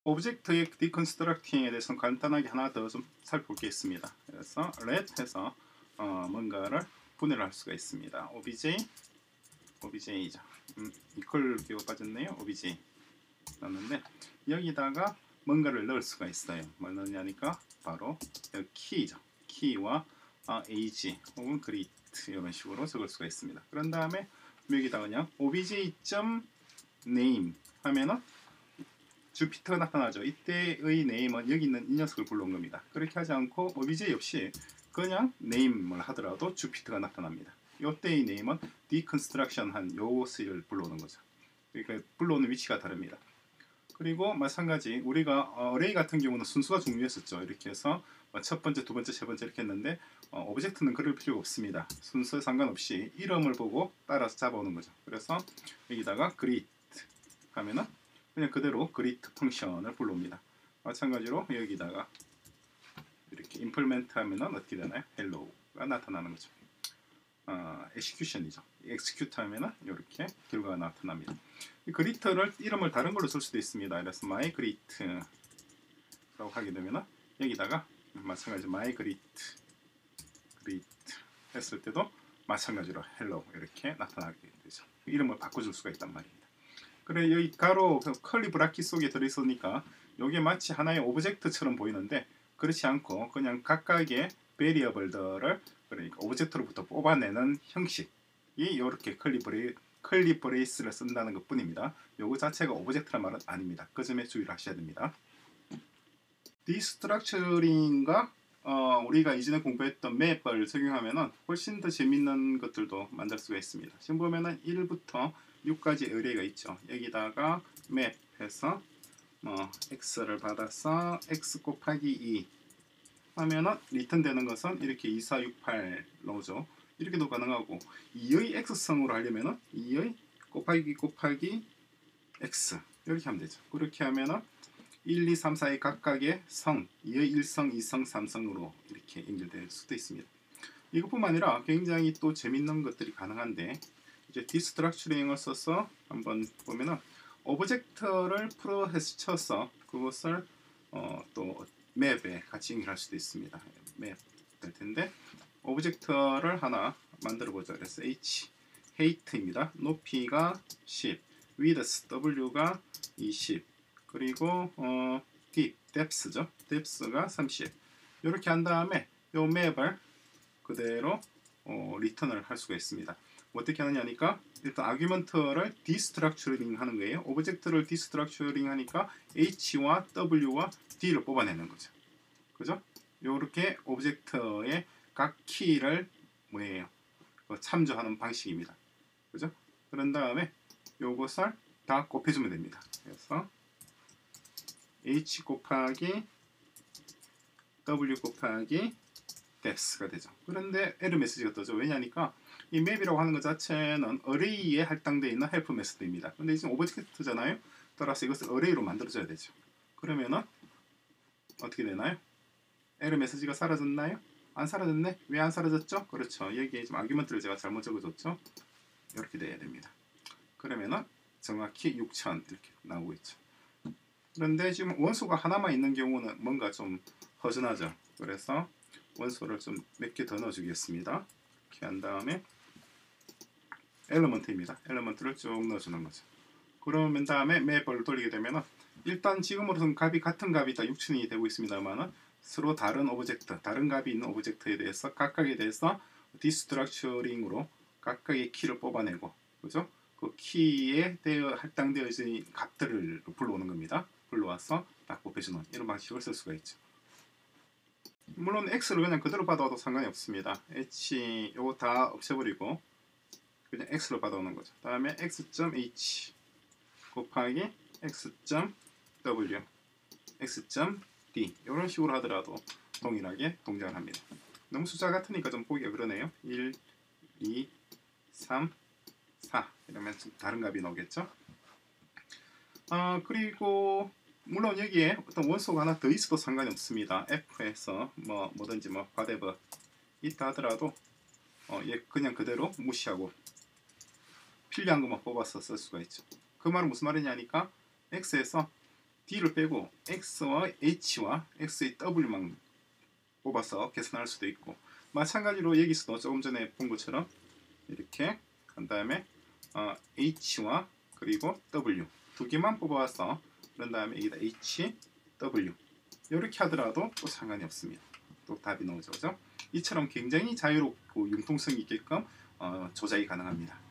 오브젝트의 디컨스트럭팅에 대해서 간단하게 하나 더 좀 살펴보겠습니다. 그래서 let 해서 뭔가를 분해를 할 수가 있습니다. obj죠. 이퀄 기호가 빠졌네요. obj 넣었는데 여기다가 뭔가를 넣을 수가 있어요. 뭘 넣느냐니까 바로 여기 키죠. 키와 age 혹은 greet 이런 식으로 적을 수가 있습니다. 그런 다음에 여기다가 그냥 obj.name 하면은 주피터가 나타나죠. 이때의 name은 여기 있는 이 녀석을 불러온 겁니다. 그렇게 하지 않고 obj 없이 그냥 name을 하더라도 주피터가 나타납니다. 이때의 name은 deconstruction 한 요것을 불러오는 거죠. 그러니까 불러오는 위치가 다릅니다. 그리고 마찬가지 우리가 array 같은 경우는 순수가 중요했었죠. 이렇게 해서 첫 번째, 두 번째, 세 번째 이렇게 했는데 오브젝트는 그럴 필요가 없습니다. 순서에 상관없이 이름을 보고 따라서 잡아오는 거죠. 그래서 여기다가 greet 하면은 그냥 그대로 greet 펑션을 불러옵니다. 마찬가지로 여기다가 이렇게 implement 하면은 어떻게 되나요? hello가 나타나는 거죠. execution이죠. execute 하면은 이렇게 결과가 나타납니다. 이 greet를 이름을 다른 걸로 쓸 수도 있습니다. 그래서 my greet라고 하게 되면은 여기다가 마찬가지로 my greet 했을 때도 마찬가지로 hello 이렇게 나타나게 되죠. 이름을 바꿔줄 수가 있단 말입니다. 그래 여기 가로 컬리 브라킷 속에 들어있으니까 이게 마치 하나의 오브젝트처럼 보이는데 그렇지 않고 그냥 각각의 베리어블들을 그러니까 오브젝트로부터 뽑아내는 형식이 이렇게 컬리 브레이스를 쓴다는 것 뿐입니다. 요거 자체가 오브젝트란 말은 아닙니다. 그 점에 주의를 하셔야 됩니다. 디스트럭처링과 우리가 이전에 공부했던 맵을 적용하면 훨씬 더 재밌는 것들도 만들 수가 있습니다. 지금 보면은 1부터 6까지 의뢰가 있죠. 여기다가 맵 해서 x를 받아서 x 곱하기 2 하면은 리턴 되는 것은 이렇게 2468 나오죠. 이렇게도 가능하고 2의 x성으로 하려면은 2의 곱하기 x 이렇게 하면 되죠. 그렇게 하면은 1, 2, 3, 4의 각각의 성 2의 1성, 2성, 3성으로 이렇게 연결될 수도 있습니다. 이것뿐만 아니라 굉장히 또 재밌는 것들이 가능한데 이제 디스트럭처링을 써서 한번 보면은 오브젝트를 프로세스 쳐서 그것을 또 맵에 같이 연결할 수도 있습니다. 맵 될 텐데 오브젝트를 하나 만들어 보죠. 그래서 h height입니다. 높이가 10, width w가 20, 그리고 depth죠. depth가 30. 이렇게 한 다음에 이 맵을 그대로 리턴을 할 수가 있습니다. 어떻게 하느냐니까 일단 아규먼트를 디스트럭처링 하는 거예요. 오브젝트를 디스트럭처링 하니까 h와 w와 d를 뽑아내는 거죠. 그죠? 이렇게 오브젝트의 각 키를 참조하는 방식입니다. 그죠? 그런 다음에 요것을 다 곱해주면 됩니다. 그래서 h 곱하기 w 곱하기 depth가 되죠. 그런데 에러 메시지가 뜨죠. 왜냐니까 이 맵이라고 하는 것 자체는 array에 할당되어 있는 헬프 메소드입니다. 근데 지금 오브젝트잖아요. 따라서 이것을 array로 만들어줘야 되죠. 그러면은 어떻게 되나요? 에러 메시지가 사라졌나요? 안 사라졌네? 왜 안 사라졌죠? 그렇죠. 여기에 지금 아규먼트를 제가 잘못 적어줬죠. 이렇게 돼야 됩니다. 그러면은 정확히 6000 이렇게 나오고 있죠. 그런데 지금 원소가 하나만 있는 경우는 뭔가 좀 허전하죠. 그래서 원소를 좀 몇 개 더 넣어주겠습니다. 이렇게 한 다음에 엘리먼트입니다. 엘리먼트를 쭉 넣어주는 거죠. 그러면 다음에 맵을 돌리게 되면 일단 지금으로서는 값이 같은 값이 다 6000이 되고 있습니다만 서로 다른 오브젝트, 다른 값이 있는 오브젝트에 대해서 각각에 대해서 디스트럭처링으로 각각의 키를 뽑아내고 그죠? 그 키에 할당되어진 값들을 불러오는 겁니다. 불러와서 딱 곱해주는 이런 방식을 쓸 수가 있죠. 물론 x를 그냥 그대로 받아도 상관이 없습니다. h 요거 다 없애버리고 그냥 x로 받아오는 거죠. 다음에 x.h 곱하기 x.w x.d 이런 식으로 하더라도 동일하게 동작을 합니다. 너무 숫자 같으니까 좀 보기가 그러네요. 1, 2, 3, 4 이러면 좀 다른 값이 나오겠죠. 그리고 물론 여기에 어떤 원소가 하나 더 있어도 상관이 없습니다. f에서 뭐든지 whatever 있다 하더라도 얘 그냥 그대로 무시하고 필요한 것만 뽑아서 쓸 수가 있죠. 그 말은 무슨 말이냐니까 x에서 D를 빼고 X와 H와 X의 W만 뽑아서 계산할 수도 있고, 마찬가지로 여기서도 조금 전에 본 것처럼 이렇게 한 다음에 H와 그리고 W 두 개만 뽑아서 그런 다음에 여기다 H, W 이렇게 하더라도 또 상관이 없습니다. 또 답이 나오죠. 그죠? 이처럼 굉장히 자유롭고 융통성 있게끔 조작이 가능합니다.